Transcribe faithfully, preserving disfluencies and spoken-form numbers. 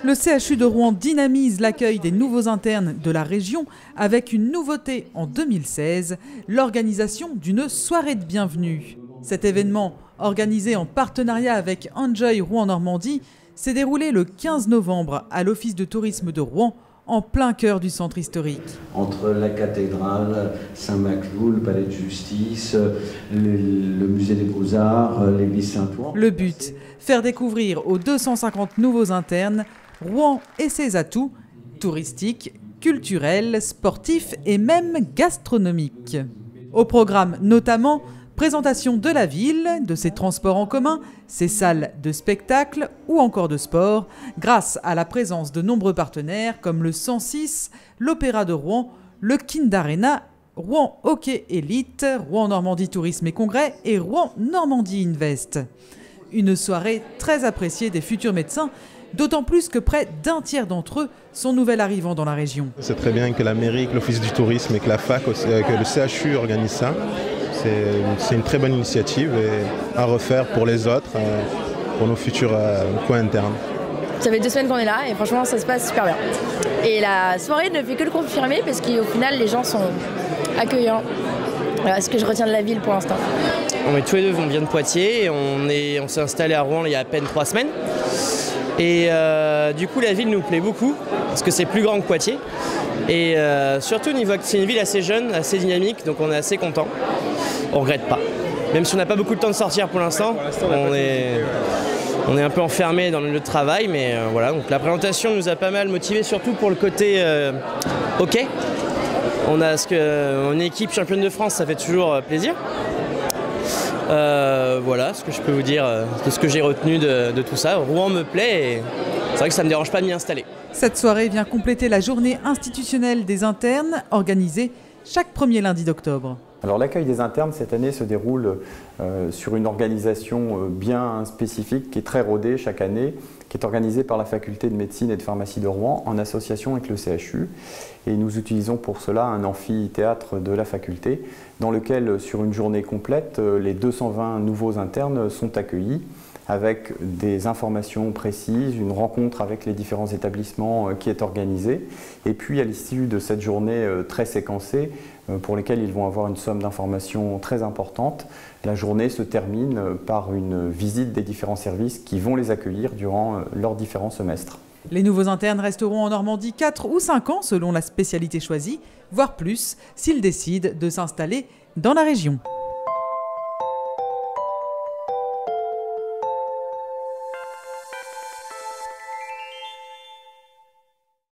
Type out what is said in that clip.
Le C H U de Rouen dynamise l'accueil des nouveaux internes de la région avec une nouveauté en deux mille seize, l'organisation d'une soirée de bienvenue. Cet événement, organisé en partenariat avec Enjoy Rouen Normandie, s'est déroulé le quinze novembre à l'Office de tourisme de Rouen, en plein cœur du centre historique. Entre la cathédrale, Saint-Maclou, le palais de justice, le, le musée des beaux-arts, l'église Saint-Ouen. Le but, faire découvrir aux deux cent cinquante nouveaux internes Rouen et ses atouts touristiques, culturels, sportifs et même gastronomiques. Au programme notamment, présentation de la ville, de ses transports en commun, ses salles de spectacle ou encore de sport, grâce à la présence de nombreux partenaires comme le cent six, l'Opéra de Rouen, le Kind Arena, Rouen Hockey Elite, Rouen Normandie Tourisme et Congrès et Rouen Normandie Invest. Une soirée très appréciée des futurs médecins, d'autant plus que près d'un tiers d'entre eux sont nouvel arrivants dans la région. C'est très bien que la mairie, que l'Office du tourisme et que la fac, que le C H U organisent ça. C'est une très bonne initiative et à refaire pour les autres, pour nos futurs co-internes. Ça fait deux semaines qu'on est là et franchement ça se passe super bien. Et la soirée ne fait que le confirmer parce qu'au final les gens sont accueillants. Voilà ce que je retiens de la ville pour l'instant. On est tous les deux, on vient de Poitiers et on est, on s'est installé à Rouen il y a à peine trois semaines. Et euh, du coup la ville nous plaît beaucoup parce que c'est plus grand que Poitiers. Et euh, surtout c'est une ville assez jeune, assez dynamique, donc on est assez content. On regrette pas. Même si on n'a pas beaucoup de temps de sortir pour l'instant, ouais, on, est, on est un peu enfermé dans le lieu de travail, mais euh, voilà. Donc la présentation nous a pas mal motivés, surtout pour le côté euh, hockey. On a ce que, une équipe championne de France, ça fait toujours euh, plaisir. Euh, voilà ce que je peux vous dire euh, de ce que j'ai retenu de, de tout ça. Rouen me plaît et c'est vrai que ça ne me dérange pas de m'y installer. Cette soirée vient compléter la journée institutionnelle des internes organisée chaque premier lundi d'octobre. Alors l'accueil des internes cette année se déroule euh, sur une organisation euh, bien spécifique qui est très rodée chaque année, qui est organisée par la faculté de médecine et de pharmacie de Rouen en association avec le C H U. Et nous utilisons pour cela un amphithéâtre de la faculté dans lequel sur une journée complète les deux cent vingt nouveaux internes sont accueillis avec des informations précises, une rencontre avec les différents établissements qui est organisée. Et puis à l'issue de cette journée très séquencée, pour lesquelles ils vont avoir une somme d'informations très importante, la journée se termine par une visite des différents services qui vont les accueillir durant leurs différents semestres. Les nouveaux internes resteront en Normandie quatre ou cinq ans selon la spécialité choisie, voire plus s'ils décident de s'installer dans la région.